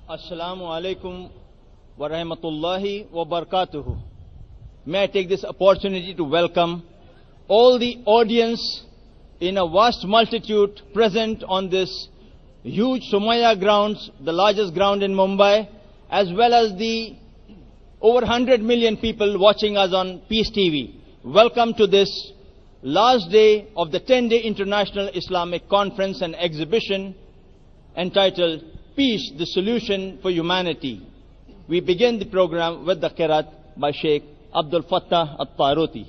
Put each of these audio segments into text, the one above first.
Assalamu alaikum wa rahmatullahi wa barakatuhu. May I take this opportunity to welcome all the audience in a vast multitude present on this huge Somaya grounds, the largest ground in Mumbai, as well as the over 100 million people watching us on Peace TV. Welcome to this last day of the 10-day International Islamic Conference and Exhibition entitled Peace, the Solution for Humanity. We begin the program with the Qiraat by Sheikh Abdul Fattah At-Taruti.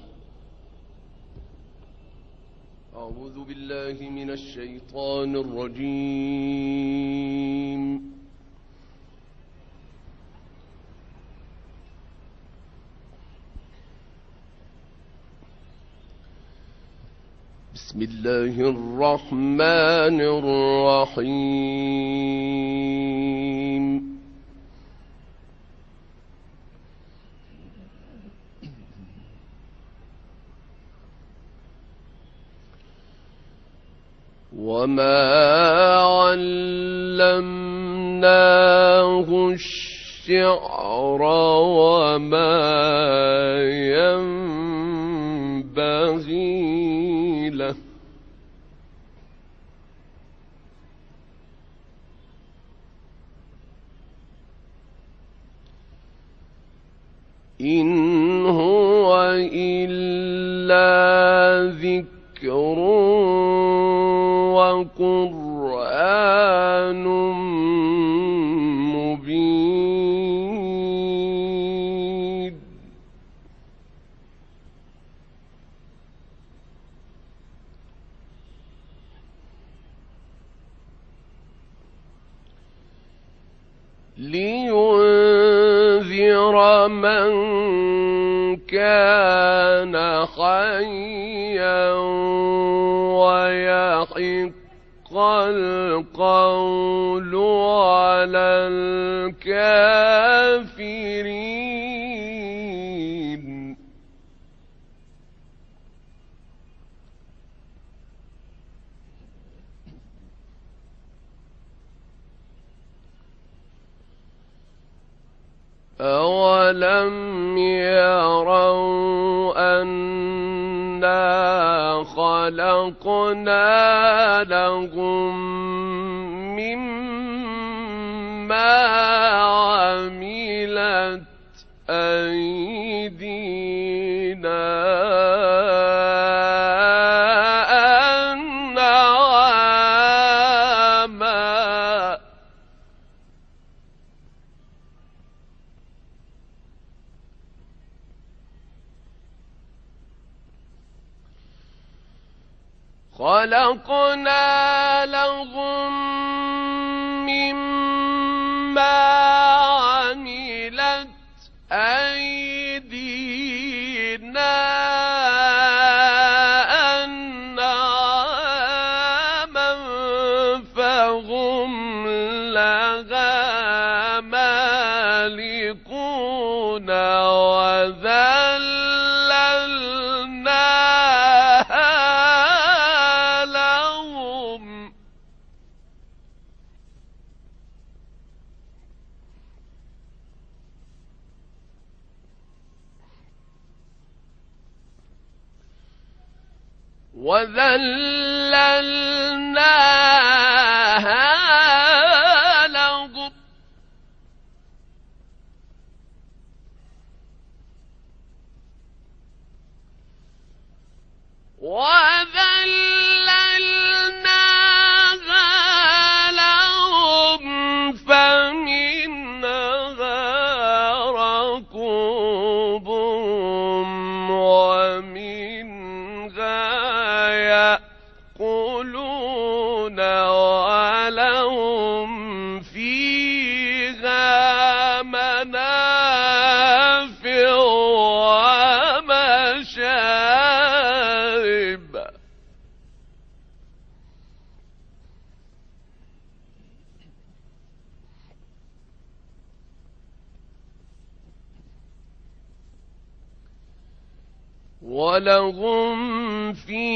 أعوذ بالله من الشيطان الرجيم. بسم الله الرحمن الرحيم. وما علمناه الشعر وما ينبغي له إن هو إلا ذكر وقرآن مبين. لينذر من كان حيا ويحق القول على الكافرين. أولم يروا أنا خلقنا لهم مما عملت أيدينا أنعاما خلقنا لهم مما عملت أيدينا أنعاما فهم لها مالكون وذللناها لهم فمنها ركوبهم ومنها يأكلون ولهم فيها منافع ومشارب. ولهم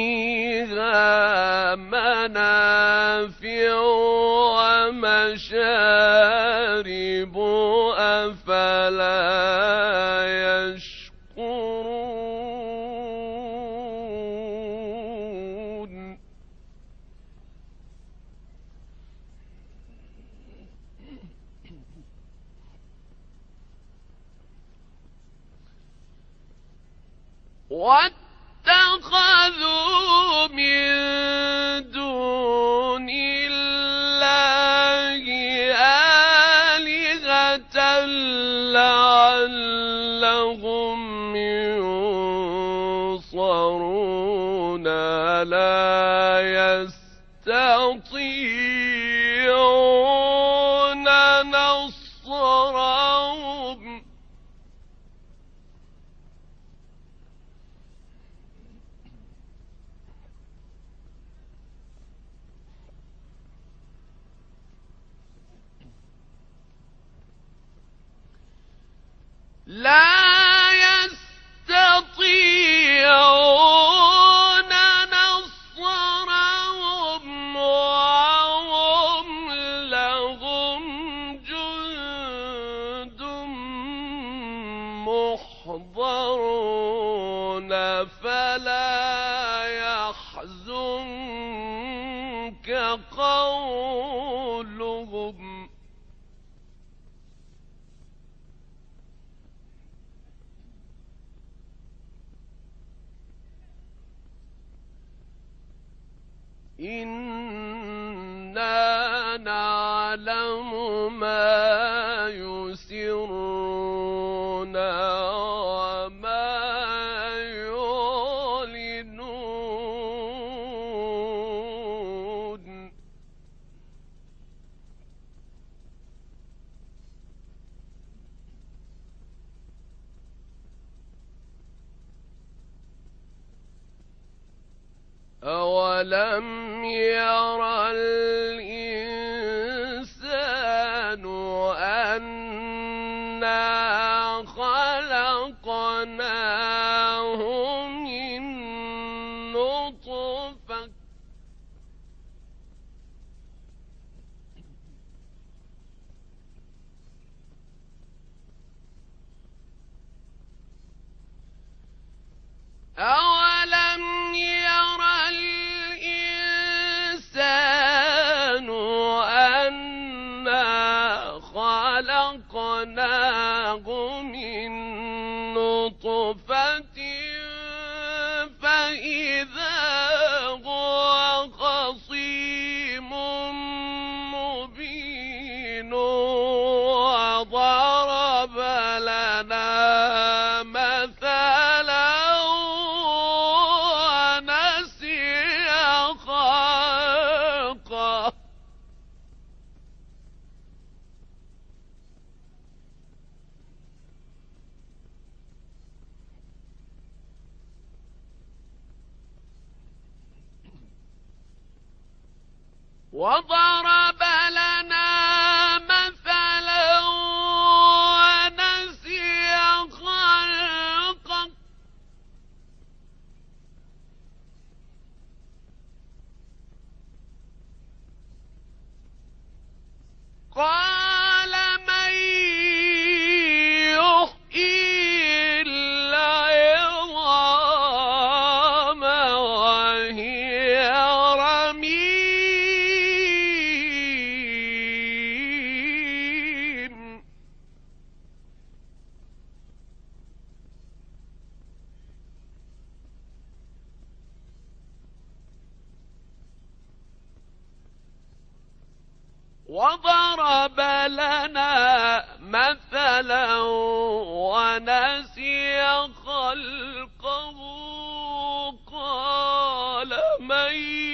فيها منافع ومشارب أفلا يشكرون واتخذوا من دون الله آلهة لعلهم ينصرون لا يستطيعون نصرهم لا يستطيعون نصرهم وهم لهم جند محضرون فلا يحزنك قولهم إنا نعلم ما يسرون وما يعلنون أولم ير الإنسان أنا خلقناه من نطفة أولم ير الإنسان أنا خلقناه من نطفة فإذا هو خصيم مبين وضرب لنا مثلا ونسي خلقه وضرب لنا مثلا ونسي خلقه قال من يحيي العظام وهي رميم وضرب لنا مثلا ونسي خلقه قال من